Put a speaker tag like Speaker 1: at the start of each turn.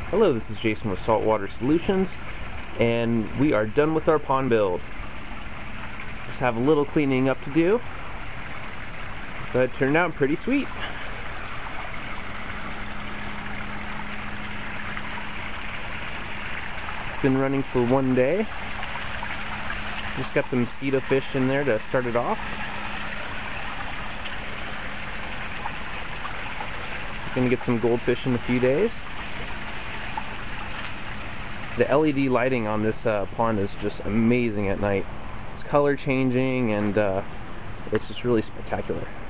Speaker 1: Hello, this is Jason with Saltwater Solutions, and we are done with our pond build. Just have a little cleaning up to do, but it turned out pretty sweet. It's been running for one day. Just got some mosquito fish in there to start it off. Gonna get some goldfish in a few days. The LED lighting on this pond is just amazing at night. It's color changing and it's just really spectacular.